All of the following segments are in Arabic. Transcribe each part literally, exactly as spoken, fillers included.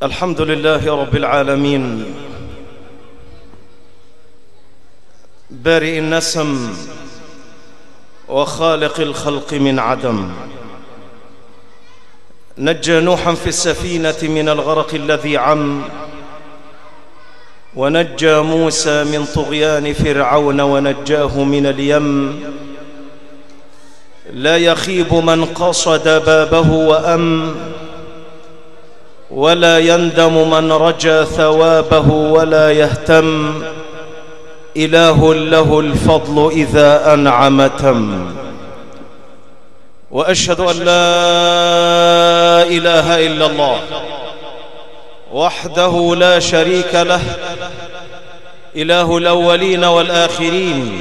الحمد لله رب العالمين بارئ النسم وخالق الخلق من عدم، نجى نوحا في السفينة من الغرق الذي عم، ونجى موسى من طغيان فرعون ونجاه من اليم. لا يخيب من قصد بابه وأم، ولا يندم من رجا ثوابه ولا يهتم. إله له الفضل إذا أنعم تم. وأشهد أن لا إله إلا الله وحده لا شريك له، إله الأولين والآخرين.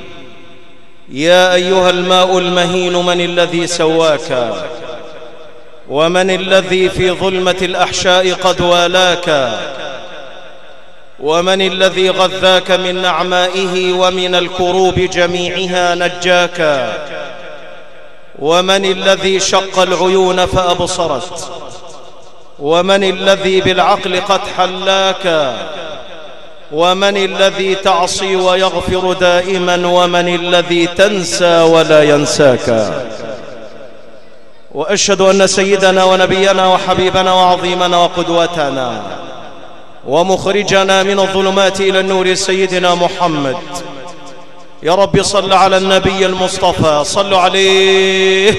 يا أيها الماء المهين من الذي سواك، ومن الذي في ظلمة الأحشاء قد والاك، ومن الذي غذاك من نعمائه ومن الكروب جميعها نجاك، ومن الذي شق العيون فأبصرت، ومن الذي بالعقل قد حلاك، ومن الذي تعصي ويغفر دائما، ومن الذي تنسى ولا ينساك. وأشهد أن سيدنا ونبينا وحبيبنا وعظيمنا وقدوتنا ومخرجنا من الظلمات إلى النور سيدنا محمد. يا رب صل على النبي المصطفى، صلوا عليه.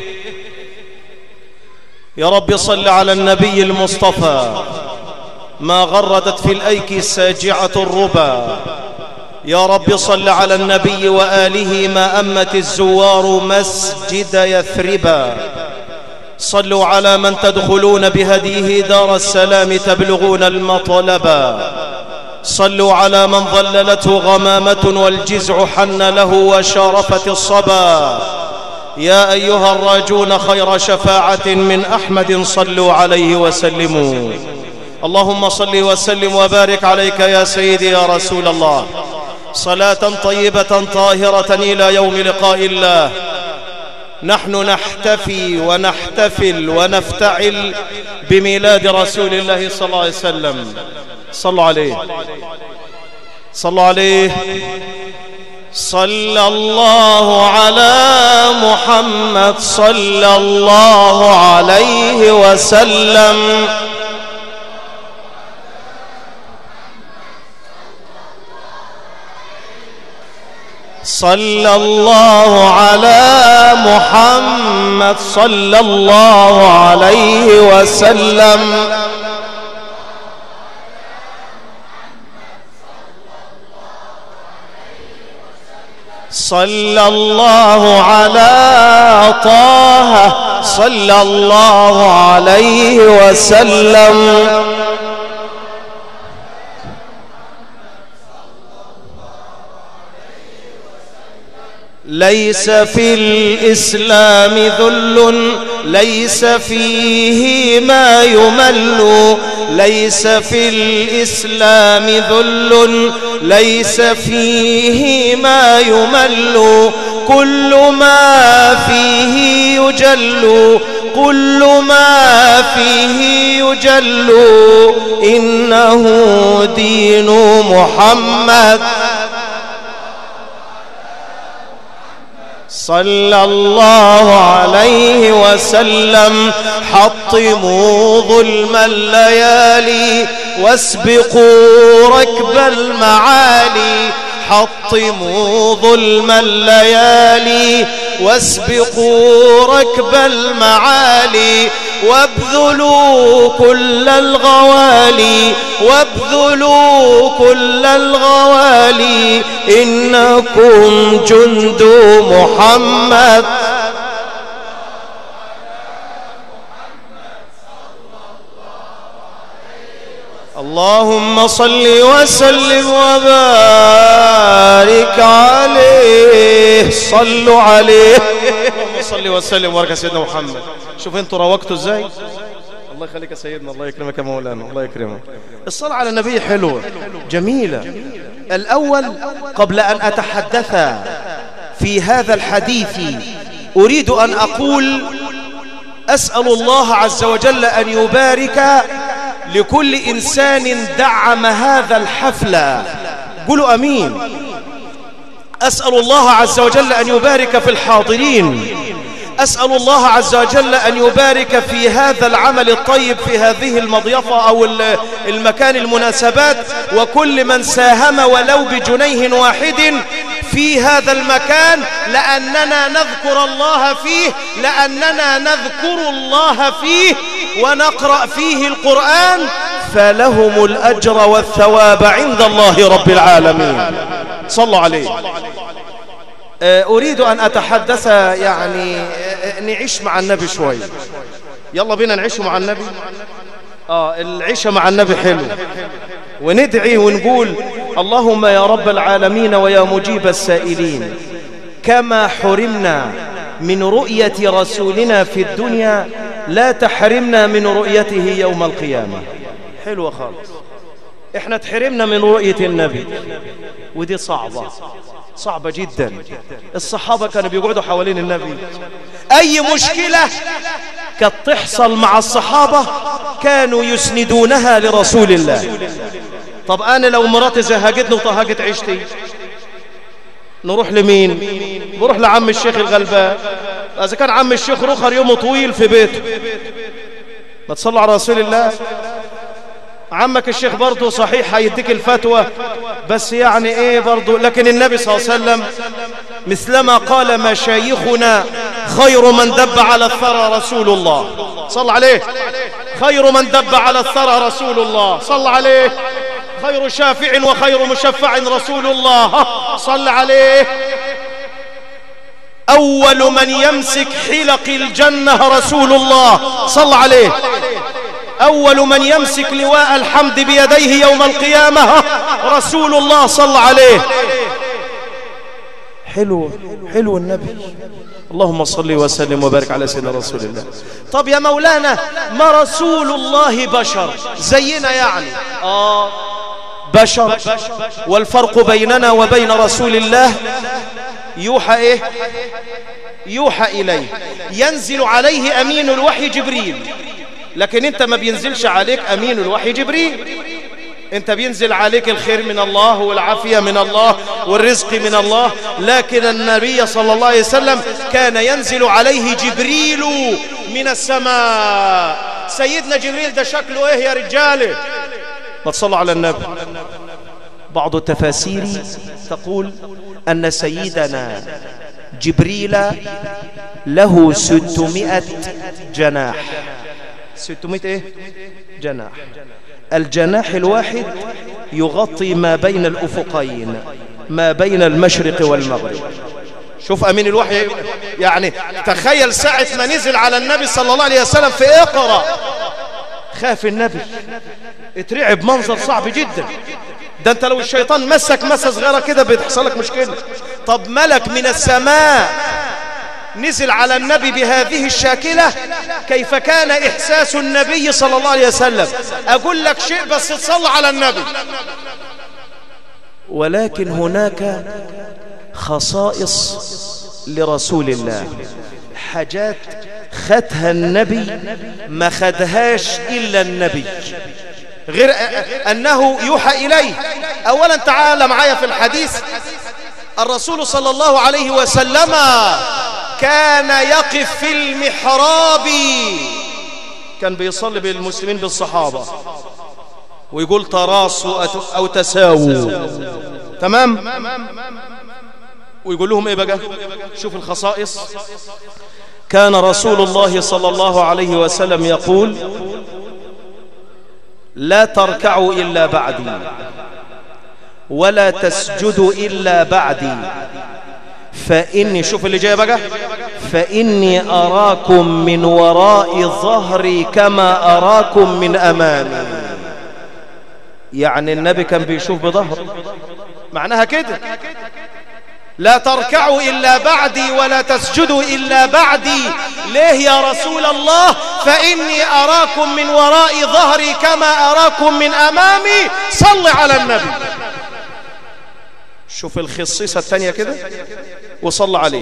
يا رب صل على النبي المصطفى، ما غردت في الأيك ساجعة الربا. يا رب صل على النبي وآله، ما أمت الزوار مسجد يثربا. صلوا على من تدخلون بهديه دار السلام تبلغون المطلبا. صلوا على من ظللته غمامة والجزع حن له وشارفت الصبا. يا أيها الراجون خير شفاعة من أحمد، صلوا عليه وسلموا. اللهم صل وسلم وبارك عليك يا سيدي يا رسول الله، صلاة طيبة طاهرة إلى يوم لقاء الله. نحن نحتفي ونحتفل ونفتعل بميلاد رسول الله صلى الله عليه وسلم. صلوا عليه، صلوا عليه. صلى الله على محمد صلى الله عليه وسلم. صلى الله على محمد صلى الله عليه وسلم. صلى الله على طه صلى الله عليه وسلم. ليس في الإسلام ذل ليس فيه ما يمل، ليس في الإسلام ذل ليس فيه ما يمل. كل ما فيه يجل كل ما فيه يجل، إنه دين محمد. صلى الله عليه وسلم. حطموا ظلم الليالي واسبقوا ركب المعالي. حطموا ظلم الليالي واسبقوا ركب المعالي. وابذلوا كل الغوالي وابذلوا كل الغوالي، إنكم جند محمد. اللهم صل وسلم وبارك عليه. صلوا عليه. اللهم صل وسلم وبارك على سيدنا محمد. شوف انتوا روقتوا ازاي. الله يخليك يا سيدنا، الله يكرمك يا مولانا، الله يكرمك. الصلاة على النبي حلوة جميلة. الأول قبل أن أتحدث في هذا الحديث أريد أن أقول أسأل الله عز وجل أن يبارك لكل إنسان دعم هذا الحفل. قولوا أمين. أسأل الله عز وجل أن يبارك في الحاضرين، أسأل الله عز وجل أن يبارك في هذا العمل الطيب في هذه المضيفة أو المكان المناسبات، وكل من ساهم ولو بجنيه واحد في هذا المكان، لأننا نذكر الله فيه، لأننا نذكر الله فيه ونقرأ فيه القرآن، فلهم الأجر والثواب عند الله رب العالمين. صلوا عليه. أريد أن أتحدث، يعني نعيش مع النبي شوي. يلا بينا نعيش مع النبي. آه العيشة مع النبي حلو، وندعي ونقول اللهم يا رب العالمين ويا مجيب السائلين، كما حرمنا من رؤية رسولنا في الدنيا لا تحرمنا من رؤيته يوم القيامة. حلوة خالص. احنا تحرمنا من رؤية النبي، ودي صعبة صعبة جدا. الصحابة كانوا بيقعدوا حوالين النبي، أي مشكلة كانت تحصل مع الصحابة كانوا يسندونها لرسول الله. طب أنا لو مراتي زهقتني وطهقت عيشتي، نروح لمين؟ نروح لعم الشيخ الغلبان. إذا كان عم الشيخ رخر يومه طويل في بيته، ما تصلوا على رسول الله. عمك الشيخ برضه صحيح هيديك الفتوى، بس يعني ايه برضه، لكن النبي صلى الله عليه وسلم مثلما قال مشايخنا خير من دب على الثرى رسول الله. صل عليه. خير من دب على الثرى رسول الله. صل عليه. خير شافع وخير مشفع رسول الله. صل عليه. أول من يمسك حلق الجنة رسول الله. صل عليه. أول من يمسك لواء الحمد بيديه يوم القيامة رسول الله. صلى عليه. حلو حلو النبي. اللهم صل وسلم وبارك على سيدنا رسول الله. طب يا مولانا، ما رسول الله بشر زينا يعني؟ آه بشر، والفرق بيننا وبين رسول الله يوحى إيه؟ يوحى إليه، ينزل عليه أمين الوحي جبريل. لكن انت ما بينزلش عليك امين الوحي جبريل، انت بينزل عليك الخير من الله والعافية من الله والرزق من الله. لكن النبي صلى الله عليه وسلم كان ينزل عليه جبريل من السماء. سيدنا جبريل ده شكله ايه يا رجاله؟ ما تصلوا على النبي. بعض التفاسير تقول ان سيدنا جبريل له ستمائة جناح. ستمائة ايه؟ جناح. الجناح الواحد يغطي ما بين الأفقين، ما بين المشرق والمغرب. شوف أمين الوحي، يعني تخيل ساعة ما نزل على النبي صلى الله عليه وسلم في اقرأ، خاف النبي، اترعب، منظر صعب جدا. ده انت لو الشيطان مسك مسة صغيرة كده بتحصل لك مشكلة. طب ملك من السماء نزل على النبي بهذه الشاكلة، كيف كان إحساس النبي صلى الله عليه وسلم؟ أقول لك شيء بس تصلى على النبي. ولكن هناك خصائص لرسول الله، حاجات خدها النبي ما خدهاش إلا النبي، غير أنه يوحى إليه. أولا تعال معايا في الحديث، الرسول صلى الله عليه وسلم كان يقف في المحراب، كان بيصلي بالمسلمين بالصحابة ويقول تراصوا أو تساووا، تمام؟ ويقول لهم ايه بقى؟ شوف الخصائص. كان رسول الله صلى الله عليه وسلم يقول لا تركعوا إلا بعدي ولا تسجدوا إلا بعدي، فإني، شوف اللي جاي بقى، فإني أراكم من وراء ظهري كما أراكم من أمامي. يعني النبي كان بيشوف بظهر، معناها كده لا تركعوا إلا بعدي ولا تسجدوا إلا بعدي. ليه يا رسول الله؟ فإني أراكم من وراء ظهري كما أراكم من أمامي. صل على النبي. شوف الخصيصة الثانية كده وصل عليه.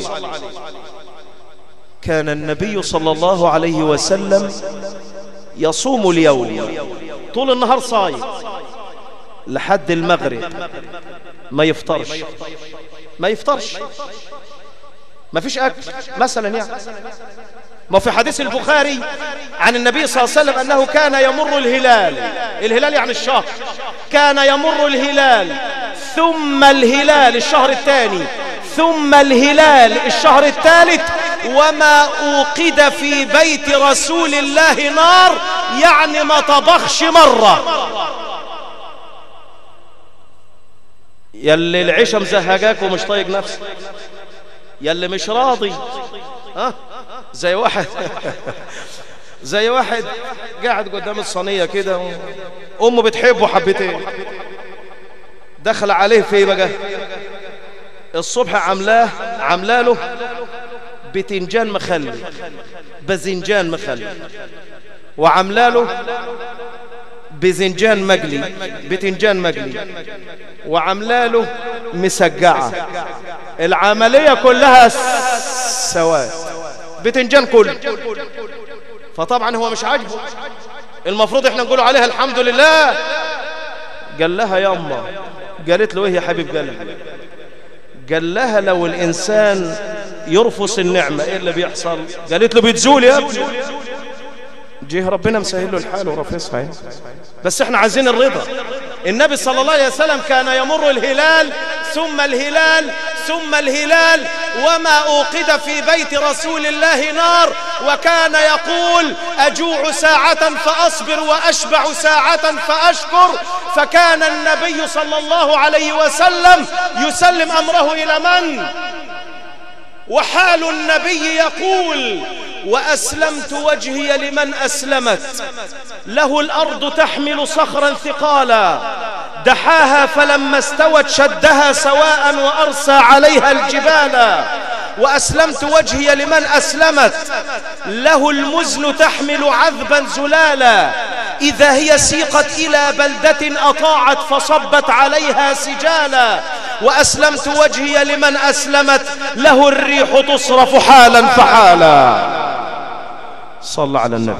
كان النبي صلى الله عليه وسلم يصوم اليوم، طول النهار صايم لحد المغرب ما يفطرش ما يفطرش ما فيش أكل مثلا يعني. ما في حديث البخاري عن النبي صلى الله عليه وسلم أنه كان يمر الهلال، الهلال يعني الشهر، كان يمر الهلال ثم الهلال الشهر الثاني ثم الهلال الشهر الثالث وما أوقد في بيت رسول الله نار، يعني ما طبخش مرة. يلي العيشة مزهجاك ومش طايق نفسك، يلي مش راضي، ها زي واحد زي واحد قاعد قدام الصينية كده، أمه بتحبه حبتين، دخل عليه في بقى الصبح عملاه عملاله بتنجان مخلي، بزنجان مخلي، وعملاله بزنجان مقلي، بتنجان مقلي، وعملاله مسجعة، العملية كلها سواد، بتنجان كله. فطبعا هو مش عاجبه، المفروض احنا نقول عليها الحمد لله. قال لها يا أمه، قالت له ايه يا حبيب قلبي؟ قال لها لو الإنسان يرفض النعمة ايه اللي بيحصل؟ قالت له بتزول يا ابني. جه ربنا مسهل له الحال ورفضها، بس احنا عايزين الرضا. النبي صلى الله عليه وسلم كان يمر الهلال ثم الهلال ثم الهلال وما أوقد في بيت رسول الله نار، وكان يقول أجوع ساعة فأصبر وأشبع ساعة فأشكر. فكان النبي صلى الله عليه وسلم يسلم أمره إلى من؟ وحال النبي يقول وأسلمت وجهي لمن أسلمت له الأرض تحمل صخرا ثقالا دحاها فلما استوت شدها سواء وأرسى عليها الجبال. وأسلمت وجهي لمن أسلمت له المزن تحمل عذبا زلالا إذا هي سيقت إلى بلدة أطاعت فصبت عليها سجالا. وأسلمت وجهي لمن أسلمت له الريح تصرف حالا فحالا. صلى على النبي.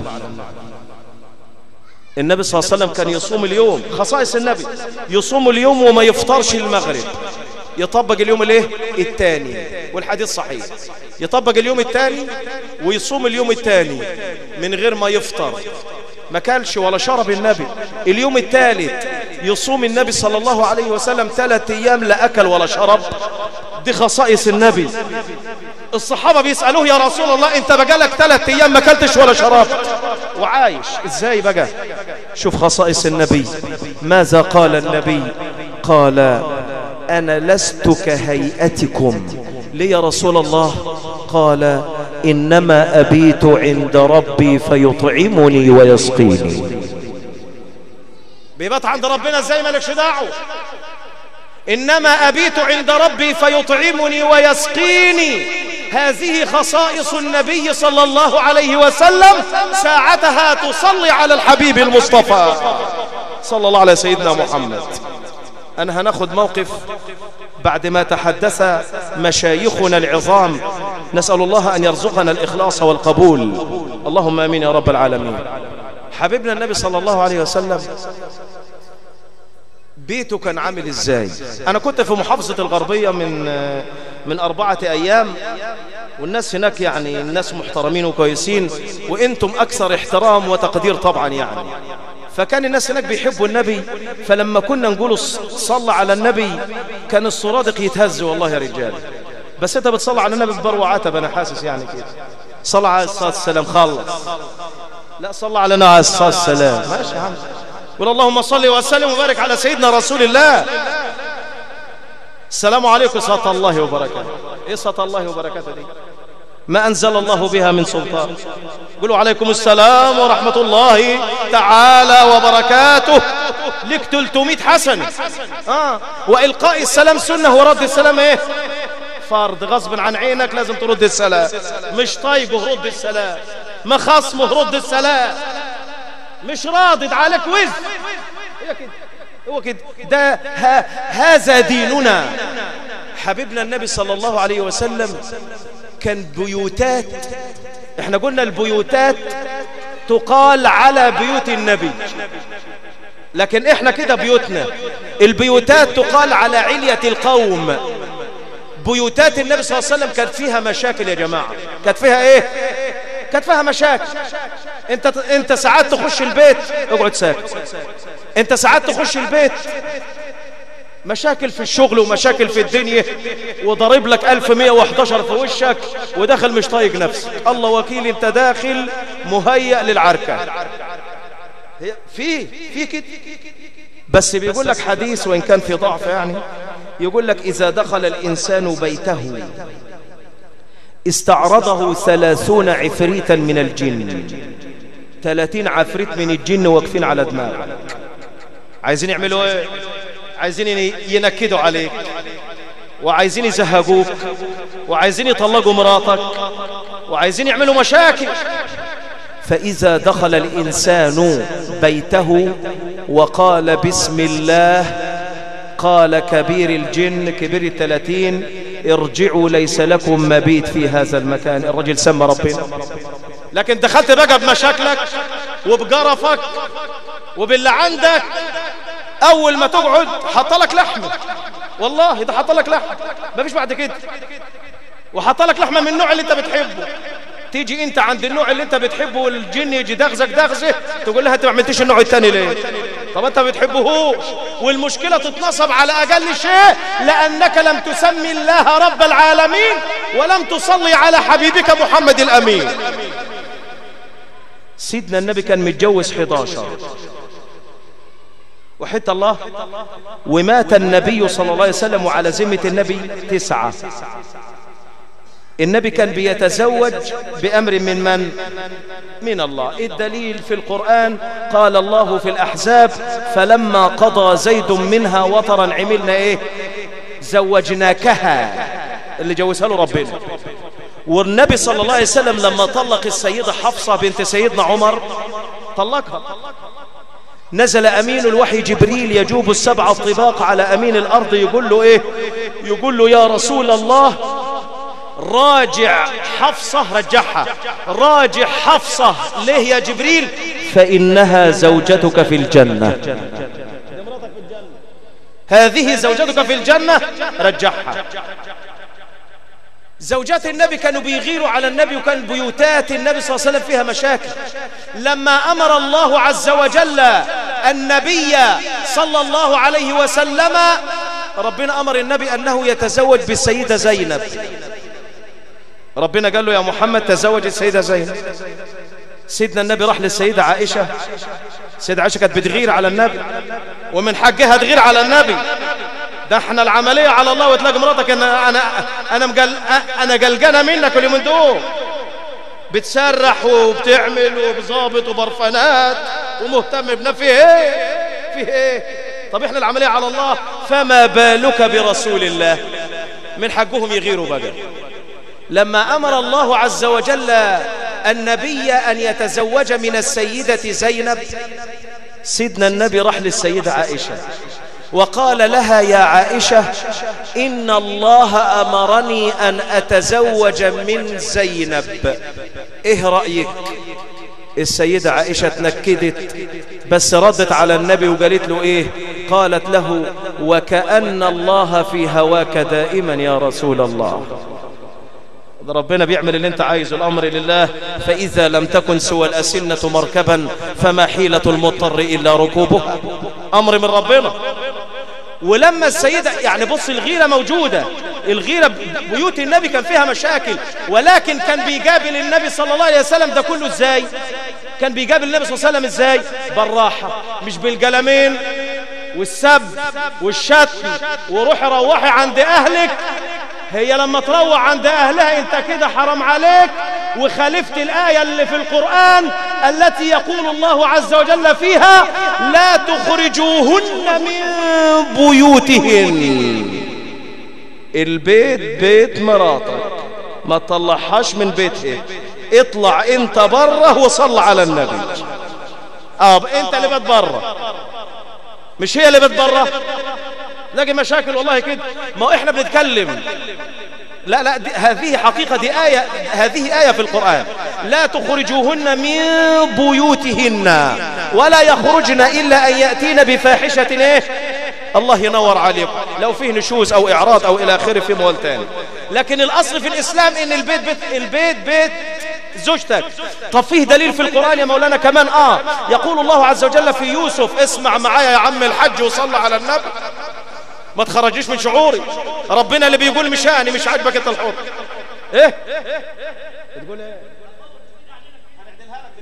النبي صلى الله عليه وسلم كان يصوم اليوم، خصائص النبي يصوم اليوم وما يفطرش المغرب، يطبق اليوم الايه الثاني، والحديث صحيح، يطبق اليوم الثاني ويصوم اليوم الثاني من غير ما يفطر، ما كلش ولا شرب النبي. اليوم الثالث يصوم النبي صلى الله عليه وسلم ثلاث ايام لا اكل ولا شرب. دي خصائص النبي. الصحابة بيسألوه يا رسول الله انت بقالك ثلاث ايام ما اكلتش ولا شربت وعايش ازاي بقى؟ شوف خصائص النبي. ماذا قال النبي؟ قال انا لست كهيئتكم. ليه يا رسول الله؟ قال انما ابيت عند ربي فيطعمني ويسقيني. بيبات عند ربنا ازاي؟ مالكش دعوه. انما ابيت عند ربي فيطعمني ويسقيني. هذه خصائص النبي صلى الله عليه وسلم، ساعتها تصلي على الحبيب المصطفى صلى الله على سيدنا محمد. أنا هناخد موقف بعد ما تحدث مشايخنا العظام، نسأل الله أن يرزقنا الإخلاص والقبول، اللهم آمين يا رب العالمين. حبيبنا النبي صلى الله عليه وسلم بيته كان عامل ازاي؟ انا كنت في محافظة الغربية من من اربعة ايام، والناس هناك يعني الناس محترمين وكويسين، وانتم اكثر احترام وتقدير طبعا يعني. فكان الناس هناك بيحبوا النبي، فلما كنا نقول صلى على النبي كان الصرادق يتهز والله يا رجال. بس انت بتصلى على النبي ببر وعتب، انا حاسس يعني كده. صلى على الصلاة والسلام خلص. لا صلى على النبي عليه الصلاة والسلام. ماشي يا عم. قل اللهم صل وسلم وبارك على سيدنا رسول الله. السلام عليكم صلاة الله وبركاته. ايه صلاة الله وبركاته دي؟ ما أنزل الله بها من سلطان. قولوا عليكم السلام ورحمة الله تعالى وبركاته. لك ثلاثمائة حسنة. آه. وإلقاء السلام سنة ورد السلام ايه؟ فرض. غصب عن عينك لازم ترد السلام، مش طايقه رد السلام، ما خصمه رد السلام، مش راضد عليك وز. هو كده ده ها هذا ديننا. حبيبنا النبي صلى الله عليه وسلم كان بيوتات، احنا قلنا البيوتات تقال على بيوت النبي، لكن احنا كده بيوتنا البيوتات تقال على علية القوم. بيوتات النبي صلى الله عليه وسلم كانت فيها مشاكل يا جماعة. كانت فيها ايه؟ كانت فيها مشاكل. انت انت ساعات تخش البيت اقعد ساكت. انت ساعات تخش البيت مشاكل في الشغل ومشاكل في الدنيا وضرب لك ألف ومئة وإحدى عشر في وشك وداخل مش طايق نفسك. الله وكيل انت داخل مهيأ للعركة. في في كده. بس بيقول لك حديث وإن كان في ضعف يعني، يقول لك إذا دخل الإنسان بيته استعرضه ثلاثون عفريتا من الجن. ثلاثين عفريت من الجن واقفين على دماغك. عايزين يعملوا ايه؟ عايزين ينكدوا عليك، وعايزين يزهقوك، وعايزين يطلقوا مراتك، وعايزين يعملوا مشاكل. فإذا دخل الإنسان بيته وقال بسم الله قال كبير الجن كبير الثلاثين ارجعوا ليس لكم مبيت في هذا المكان. الرجل سمى ربنا. لكن دخلت بقى بمشاكلك وبقرفك وباللي عندك، اول ما تقعد حط لك لحمه. والله ده حط لك لحمه ما فيش بعد كده. وحط لك لحمه من النوع اللي انت بتحبه. تيجي انت عند النوع اللي انت بتحبه والجن يجي دغزك دغزه تقول لها انت ما عملتيش النوع الثاني ليه؟ طب انت ما بتحبهوش. والمشكله تتنصب على اقل شيء لانك لم تسمي الله رب العالمين ولم تصلي على حبيبك محمد الامين. سيدنا النبي كان متجوز إحدى عشر وحتى الله، ومات النبي صلى الله عليه وسلم وعلى ذمة النبي تسعة. النبي كان بيتزوج بأمر من من؟ من الله. الدليل في القرآن قال الله في الأحزاب فلما قضى زيد منها وطرا عملنا ايه؟ زوجناكها، اللي جوزها له ربنا. والنبي صلى الله عليه وسلم لما طلق السيدة حفصة بنت سيدنا عمر طلقها، نزل أمين الوحي جبريل يجوب السبع الطباق على أمين الأرض يقول له إيه؟ يقول له يا رسول الله راجع حفصة، رجعها، راجع حفصة. ليه يا جبريل؟ فإنها زوجتك في الجنة، هذه زوجتك في الجنة، رجعها. زوجات النبي كانوا بيغيروا على النبي، وكان بيوتات النبي صلى الله عليه وسلم فيها مشاكل. لما أمر الله عز وجل النبي صلى الله عليه وسلم، ربنا أمر النبي أنه يتزوج بالسيدة زينب. ربنا قال له يا محمد تزوج السيدة زينب. سيدنا النبي راح للسيدة عائشة. السيدة عائشة كانت بتغير على النبي، ومن حقها تغير على النبي. ده احنا العملية على الله، وتلاقي مراتك انا انا انا مقل انا قلقانه منك اليومين دول، بتسرح وبتعمل وبظابط وبرفانات ومهتم بنا. في ايه في ايه؟ طب احنا العملية على الله، فما بالك برسول الله؟ من حقهم يغيروا بقى. لما امر الله عز وجل النبي ان يتزوج من السيدة زينب، سيدنا النبي راح للسيدة عائشة وقال لها يا عائشة إن الله أمرني أن أتزوج من زينب، إيه رأيك؟ السيدة عائشة تنكدت بس ردت على النبي وقالت له إيه؟ قالت له وكأن الله في هواك دائما يا رسول الله. ربنا بيعمل اللي انت عايزه، الأمر لله. فإذا لم تكن سوى الأسنة مركبا فما حيلة المضطر إلا ركوبها. أمر من ربنا. ولما السيدة يعني بص الغيرة موجودة، الغيرة بيوت النبي كان فيها مشاكل، ولكن كان بيقابل النبي صلى الله عليه وسلم ده كله ازاي؟ كان بيقابل النبي صلى الله عليه وسلم ازاي؟ بالراحة، مش بالقلمين والسب والشتم وروحي روحي عند أهلك. هي لما تروح عند أهلها انت كده حرام عليك وخالفت الآية اللي في القرآن التي يقول الله عز وجل فيها لا تخرجوهن من بيوتهن. البيت بيت مراتك، ما تطلعهاش من بيتها. اطلع انت بره وصل على النبي. اه انت اللي بتبره مش هي اللي بتبره. لاقي مشاكل والله كده. ما احنا بنتكلم لا لا دي هذه حقيقة، دي آية، هذه آية في القرآن. لا تخرجوهن من بيوتهن ولا يخرجن إلا أن يأتين بفاحشة إيه؟ الله ينور عليكم. لو فيه نشوز أو إعراض أو إلى آخره في موال تاني، لكن الأصل في الإسلام إن البيت بيت البيت بيت زوجتك. طب فيه دليل في القرآن يا مولانا كمان؟ آه يقول الله عز وجل في يوسف، اسمع معايا يا عم الحج وصلى على النبي، ما تخرجيش من شعوري. ربنا اللي بيقول مشاني مش عاجبك انت الحر. ايه بتقول ايه؟ هنعدلها لك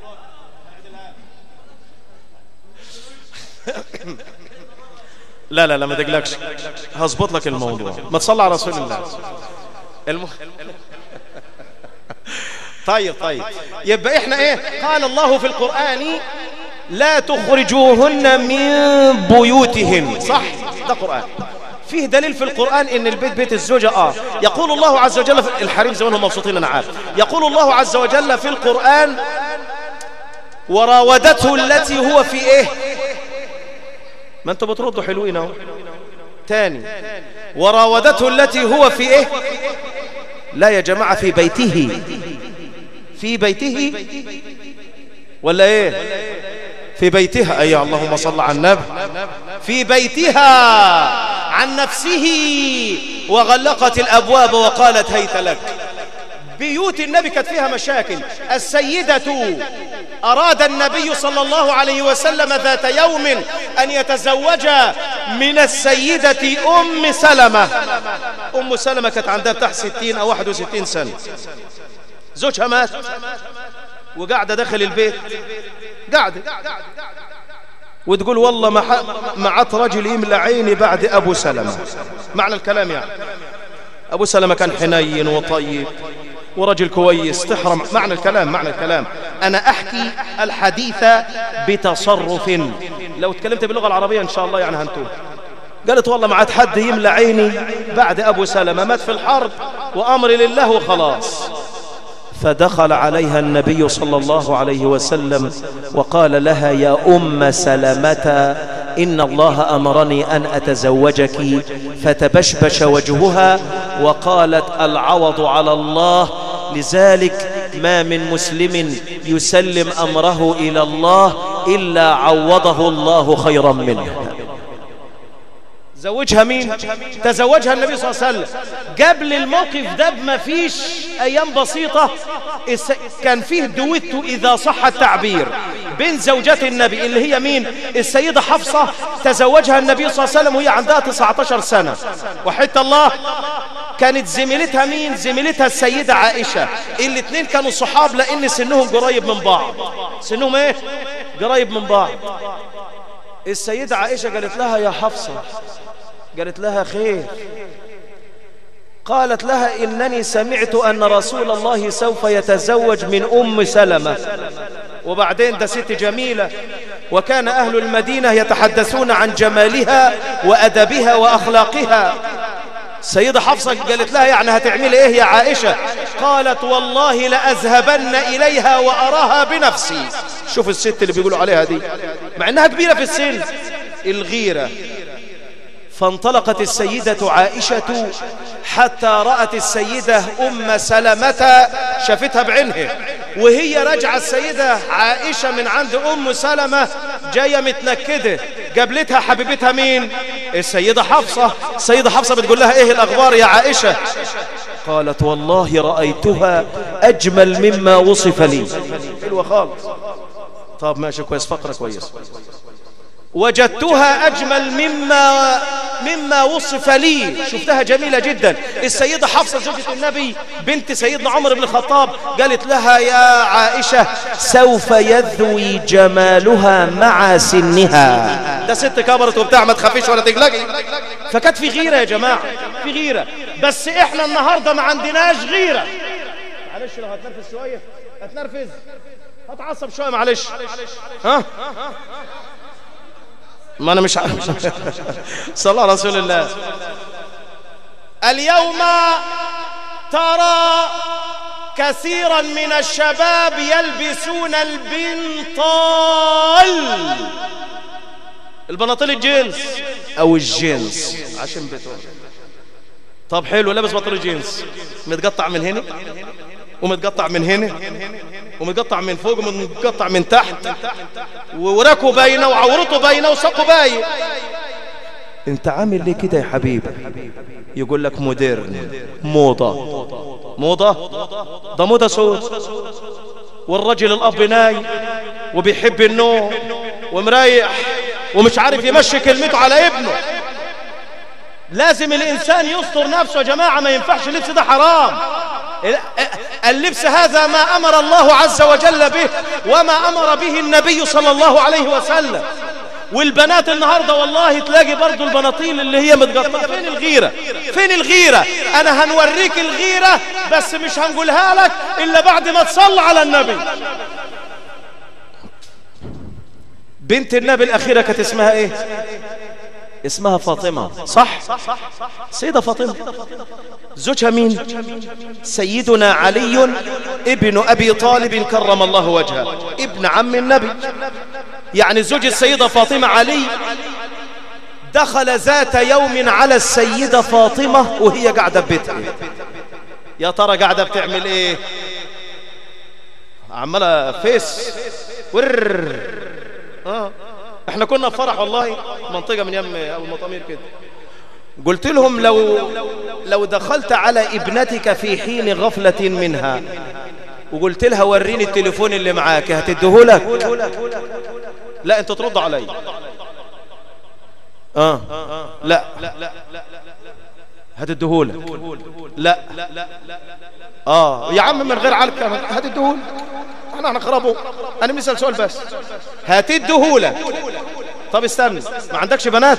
دلوقتي. لا لا لا ما تقلقش، هظبط لك الموضوع، ما تصلي على رسول الله. الم... طيب طيب يبقى احنا ايه؟ قال الله في القرآن لا تخرجوهن من بيوتهن، صح؟ ده قرآن. فيه دليل في القرآن ان البيت بيت الزوجة. اه يقول الله عز وجل في الحريم زمانهم مبسوطين انا عارف. يقول الله عز وجل في القرآن وراودته التي هو في ايه؟ ما انتوا بتردوا حلوين اهو. تاني وراودته التي هو في ايه؟ لا يا جماعة في بيته، في بيته ولا ايه؟ في بيتها. اي اللهم صل على النبي. في بيتها عن نفسه وغلقت الابواب وقالت هيت لك. بيوت النبي كانت فيها مشاكل. السيدة أراد النبي صلى الله عليه وسلم ذات يوم أن يتزوج من السيدة أم سلمة. أم سلمة كانت عندها بتاع ستين أو واحد وستين سنة، زوجها مات وقاعدة داخل البيت، قاعدة وتقول والله ما عط رجل يملى عيني بعد أبو سلمة. معنى الكلام يعني أبو سلمة كان حنين وطيب ورجل كويس تحرم. معنى الكلام معنى الكلام أنا أحكي الحديث بتصرف. لو تكلمت باللغة العربية إن شاء الله يعني هنتوه. قالت والله ما عاد حد يملى عيني بعد أبو سلمة، مات في الحرب وأمري لله وخلاص. فدخل عليها النبي صلى الله عليه وسلم وقال لها يا أم سلمة إن الله أمرني أن أتزوجك. فتبشبش وجهها وقالت العوض على الله، لذلك ما من مسلم يسلم أمره إلى الله إلا عوضه الله خيرا منه. زوجها مين؟ تزوجها النبي صلى الله عليه وسلم. قبل الموقف ده ما فيش أيام بسيطة كان فيه دويتو إذا صح التعبير بين زوجات النبي اللي هي مين؟ السيدة حفصة تزوجها النبي صلى الله عليه وسلم وهي عندها تسعة عشر سنة، وحتى الله كانت زميلتها مين؟ زميلتها السيدة عائشة. الاثنين كانوا صحاب لأن سنهم قريب من بعض. سنهم ايه؟ قريب من بعض. السيدة عائشة قالت لها يا حفصة، قالت لها خير. قالت لها إنني سمعت أن رسول الله سوف يتزوج من أم سلمة. وبعدين ده ست جميلة، وكان أهل المدينة يتحدثون عن جمالها وأدبها وأخلاقها. السيدة حفصة قالت لها يعني هتعملي إيه يا عائشة؟ قالت والله لأذهبن إليها وأراها بنفسي. شوف الست اللي بيقولوا عليها دي مع أنها كبيرة في السن، الغيرة. فانطلقت السيدة عائشة حتى رأت السيدة أم سلمة، شافتها بعينها وهي راجعة السيدة عائشة من عند أم سلمة جاية متنكدة. قابلتها حبيبتها مين؟ السيدة حفصة. السيدة حفصة بتقول لها ايه الأخبار يا عائشة؟ قالت والله رأيتها أجمل مما وصف لي. حلوة خالص. طب ماشي كويس، فقرة كويس. وجدتها أجمل مما مما وصف لي، شفتها جميلة جدا. السيدة حفصة زوجة النبي بنت سيدنا عمر بن الخطاب قالت لها يا عائشة سوف يذوي جمالها مع سنها. ده ست كبرت وبتاع، ما تخافيش ولا تقلقي. فكانت في غيرة يا جماعة، في غيرة. بس احنا النهاردة ما عندناش غيرة. معلش لو هتنرفز شوية، هتنرفز هتعصب شوية معلش. ها ما أنا مش عارف. صلى الله على رسول الله. اليوم ترى كثيرا من الشباب يلبسون البنطال، البناطيل الجينز أو الجينز عشان بتوع طب حلو، لابس بطل جينز متقطع من هنا ومتقطع من هنا ومتقطع من فوق ومتقطع من تحت ووراكه باينه وعورته باينه وساقه باين. انت عامل ليه كده يا حبيبي؟ يقول لك مودرن، موضه. موضه ده موضه سود، والرجل الاب نايم وبيحب النوم ومريح ومش عارف يمشي كلمته على ابنه. لازم الانسان يستر نفسه يا جماعه، ما ينفعش اللبس ده حرام. اللبس هذا ما امر الله عز وجل به وما امر به النبي صلى الله عليه وسلم. والبنات النهارده والله تلاقي برضو البناطيل اللي هي متقطعه. فين الغيره؟ فين الغيره؟ انا هنوريك الغيره بس مش هنقولها لك الا بعد ما تصلي على النبي. بنت النبي الاخيره كانت اسمها ايه؟ اسمها فاطمه، صح؟ سيده فاطمه. زوجها مين؟ سيدنا علي ابن ابي طالب كرم الله وجهه، ابن عم النبي. يعني زوج السيده فاطمه علي دخل ذات يوم على السيده فاطمه وهي قاعده ببيتها. يا ترى قاعده بتعمل ايه؟ عماله فيس ور اه احنا كنا في فرح والله، منطقه من يم ابو المطامير كده. قلت لهم لو لو دخلت على ابنتك في حين غفله منها وقلت لها وريني التليفون اللي معاك هتديهولك؟ لا انت ترد علي. اه لا هتديهولك. لا اه يا عم من غير علك هتديهولك. احنا هنخربه. انا بنسال سؤال بس. هتديهولك. طب استنى، ما عندكش بنات؟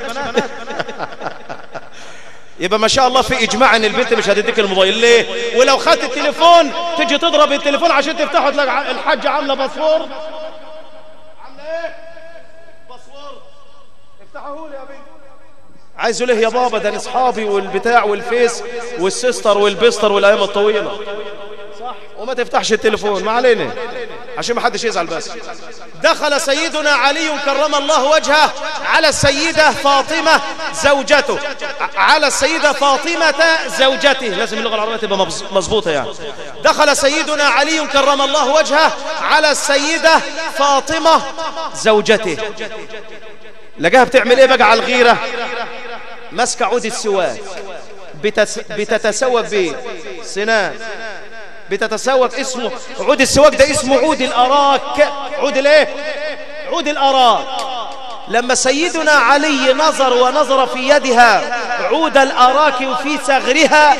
يبقى ما شاء الله في اجماع ان البنت مش هتديك الموبايل. ليه؟ ولو خدت التليفون تيجي تضرب التليفون عشان تفتحه تلاقي الحاجه عامله باسورد. عامله ايه؟ باسورد. افتحه لي يا بنت. عايزه ليه يا بابا؟ ده اصحابي والبتاع والفيس والسيستر والبيستر والايام الطويله. صح. وما تفتحش التليفون، ما علينا عشان ما حدش يزعل. بس دخل سيدنا علي كرم الله وجهه على السيدة فاطمة زوجته، على السيدة فاطمة زوجته، لازم اللغة العربية تبقى مظبوطة يعني. دخل سيدنا علي كرم الله وجهه على السيدة فاطمة زوجته. لقاها بتعمل ايه بقى على الغيرة؟ مسكة عود السواك، بتس... بتتسوق به سنان، بتتسوق. اسمه عود السواك ده اسمه عود الأراك. عود الايه؟ عود الأراك. لما سيدنا علي نظر ونظر في يدها عود الأراك وفي ثغرها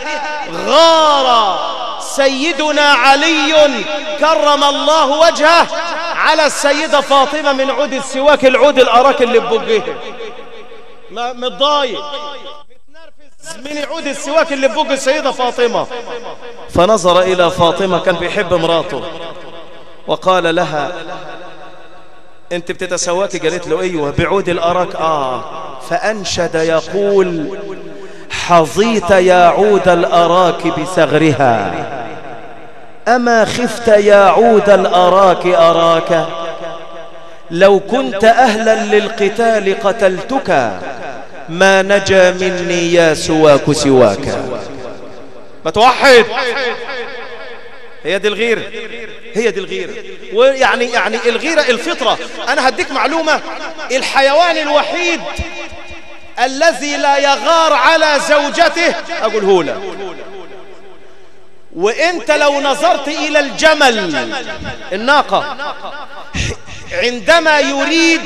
غار سيدنا علي كرم الله وجهه على السيدة فاطمة من عود السواك، العود الأراك اللي ببقها. متضايق من عود السواك اللي ببق السيدة فاطمة. فنظر إلى فاطمة، كان بيحب مراته، وقال لها انت بتتسواكي؟ قالت له ايوه. بعود الأراك. آه. فأنشد يقول حظيت يا عود الأراك بثغرها، أما خفت يا عود الأراك أراك، لو كنت أهلا للقتال قتلتك، ما نجا مني يا سواك سواك. بتوحد. هي دي الغيرة، هي دي الغيرة. ويعني يعني الغيرة الفطرة. أنا هديك معلومة، الحيوان الوحيد الذي لا يغار على زوجته أقوله لك. وإنت لو نظرت إلى الجمل الناقة عندما يريد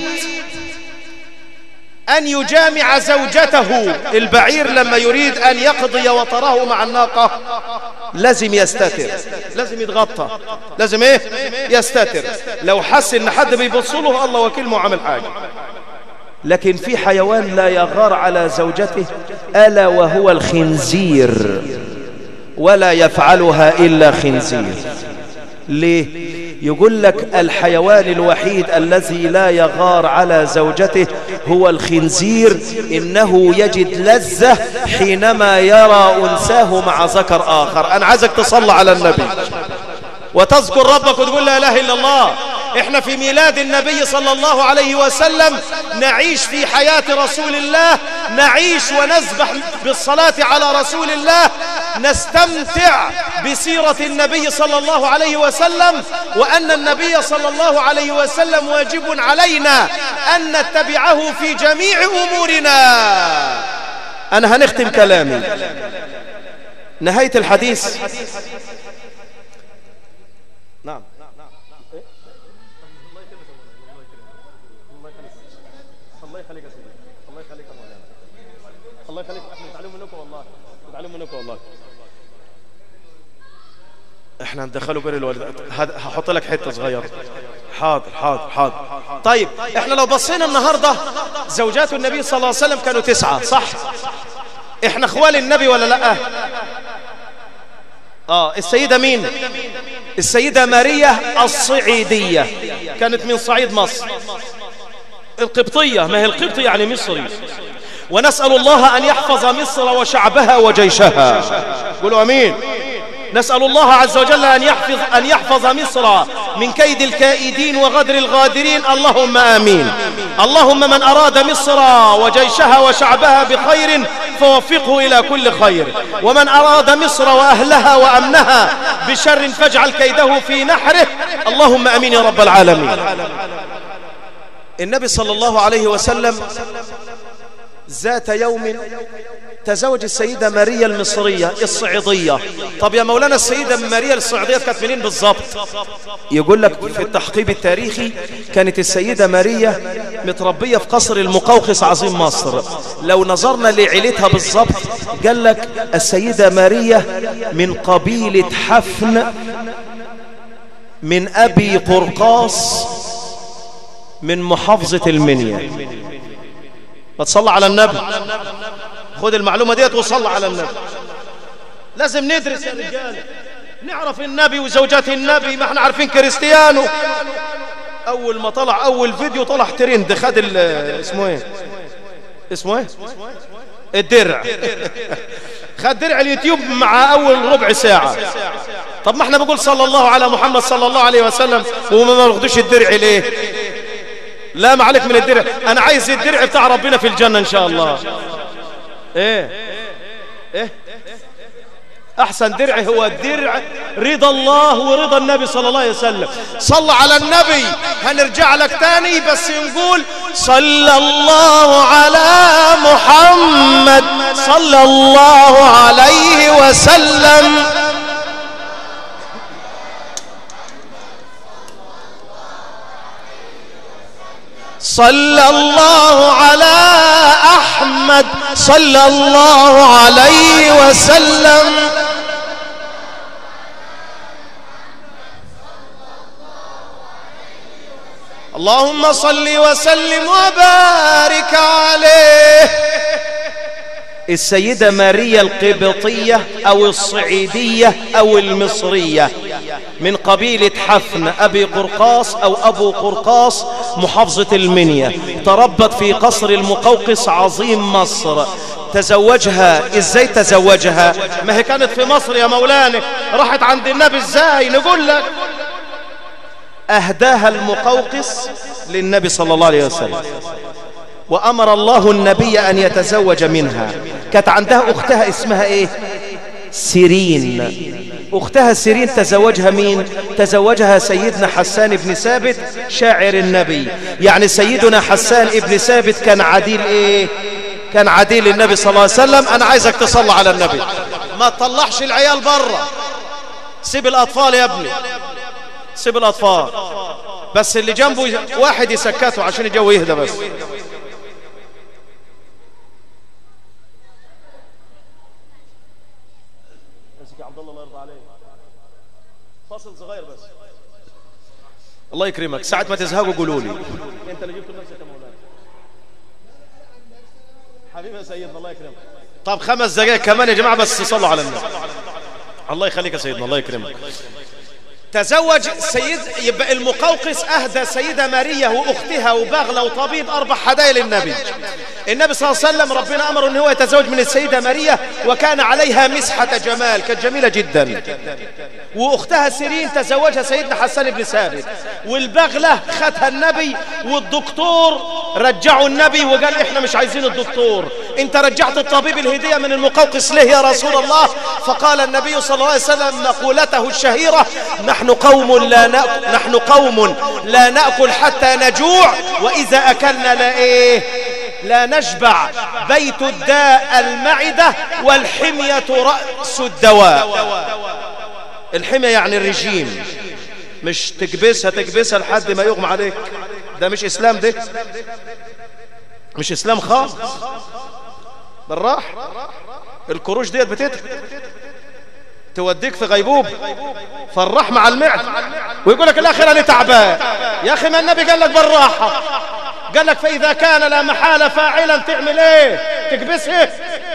أن يجامع زوجته، البعير لما يريد أن يقضي وطره مع الناقة لازم يستتر، لازم يتغطى، لازم ايه؟ يستتر. لو حس ان حد بيبصله الله وكيل ما عمل حاجة. لكن في حيوان لا يغار على زوجته ألا وهو الخنزير، ولا يفعلها إلا خنزير. ليه؟ يقول لك الحيوان الوحيد الذي لا يغار على زوجته هو الخنزير، إنه يجد لذة حينما يرى أنساه مع ذكر آخر. أنا عايزك تصلي على النبي وتذكر ربك وتقول لا إله إلا الله. احنا في ميلاد النبي صلى الله عليه وسلم، نعيش في حياة رسول الله، نعيش ونسبح بالصلاة على رسول الله، نستمتع بسيرة النبي صلى الله عليه وسلم، وأن النبي صلى الله عليه وسلم واجب علينا أن نتبعه في جميع أمورنا. أنا هنختم كلامي نهاية الحديث. نعم الله يخليك يا سيدي، الله يخليك يا مولانا، الله يخليك، احنا نتعلم منكم والله، نتعلم منكم والله. احنا هندخله بين الوالدات، هحط لك حته صغيره. حاضر حاضر حاضر. طيب احنا لو بصينا النهارده زوجات النبي صلى الله عليه وسلم كانوا تسعة، صح؟ احنا اخوال النبي ولا لا؟ اه السيدة مين؟ السيدة ماريا الصعيدية، كانت من صعيد مصر، القبطية، ما هي القبط يعني مصري. ونسأل الله أن يحفظ مصر وشعبها وجيشها، قولوا أمين. نسأل الله عز وجل أن يحفظ, أن يحفظ مصر من كيد الكائدين وغدر الغادرين، اللهم آمين. اللهم من أراد مصر وجيشها وشعبها بخير فوفقه إلى كل خير، ومن أراد مصر وأهلها وأمنها بشر فاجعل كيده في نحره، اللهم آمين يا رب العالمين. النبي صلى الله عليه وسلم ذات يوم تزوج السيدة ماريا المصرية الصعيدية. طب يا مولانا السيدة ماريا الصعيدية كانت منين بالضبط؟ يقول لك في التحقيق التاريخي كانت السيدة ماريا متربية في قصر المقوقس عظيم مصر. لو نظرنا لعيلتها بالضبط قال لك السيدة ماريا من قبيلة حفن من أبي قرقاص من محافظة المنيا. فتصلى على النبي، خد المعلومة ديت وصلى على النبي. لازم ندرس يا رجال، نعرف النبي وزوجات النبي. ما احنا عارفين كريستيانو اول ما طلع اول فيديو طلع ترند، خد اسمه ايه اسمه ايه الدرع خد درع اليوتيوب مع اول ربع ساعة. طب ما احنا بنقول صلى الله على محمد صلى الله عليه وسلم وما ناخدوش الدرع ليه؟ لا ما عليك من الدرع، انا عايز الدرع بتاع ربنا في الجنة ان شاء الله. ايه ايه احسن درع هو الدرع رضا الله ورضا النبي صلى الله عليه وسلم. صلى على النبي. هنرجع لك تاني بس نقول صلى الله على محمد صلى الله عليه وسلم. صلى الله على أحمد صلى الله عليه وسلم. اللهم صل وسلم وبارك عليه. السيدة ماريا القبطية أو الصعيدية أو المصرية من قبيلة حفن أبي قرقاص أو أبو قرقاص محافظة المنيا، تربت في قصر المقوقس عظيم مصر. تزوجها ازاي؟ تزوجها ما هي كانت في مصر يا مولانا، راحت عند النبي ازاي؟ نقول لك أهداها المقوقس للنبي صلى الله عليه وسلم، وأمر الله النبي أن يتزوج منها. كانت عندها أختها اسمها إيه؟ سيرين. أختها سيرين تزوجها مين؟ تزوجها سيدنا حسان بن ثابت شاعر النبي. يعني سيدنا حسان بن ثابت كان عديل إيه؟ كان عديل النبي صلى الله عليه وسلم. أنا عايزك تصلي على النبي، ما تطلعش العيال برا، سيب الأطفال يا ابني، سيب الأطفال، بس اللي جنبه واحد يسكته عشان الجو يهدى بس. فاصل صغير بس، الله يكرمك. ساعة ما تزهقوا قولوا لي. انت اللي جبت نفسك يا مولانا حبيبي يا سيدنا، الله يكرمك. طب خمس دقائق كمان يا جماعة بس صلوا على النبي. الله يخليك يا سيدنا، الله يكرمك. تزوج سيد، يبقى المقوقس أهدى سيدة ماريا وأختها وبغلة وطبيب أربع هدايا للنبي. النبي صلى الله عليه وسلم ربنا أمره أنه هو يتزوج من السيدة ماريا، وكان عليها مسحة جمال، كانت جميلة جدا. وأختها سيرين تزوجها سيدنا حسان بن ثابت. والبغلة خدها النبي، والدكتور رجعوا النبي وقال إحنا مش عايزين الدكتور، أنت رجعت الطبيب الهدية من المقوقس ليه يا رسول الله؟ فقال النبي صلى الله عليه وسلم مقولته الشهيرة: نحن قوم لا نأكل نحن قوم لا نأكل حتى نجوع، وإذا أكلنا لا إيه لا نشبع. بيت الداء المعدة، والحمية رأس الدواء. الحمية يعني الرجيم، مش تكبسها تكبسها لحد ما يغمى عليك. ده مش إسلام، ده مش إسلام خالص. بالراح الكروش ديت بتتك توديك في غيبوب، فالرحمة على المعد، ويقول لك الآخر أنا تعبان. يا أخي ما النبي قال لك بالراحة، قال لك فإذا كان لا محالة فاعلا تعمل إيه؟ تكبسه.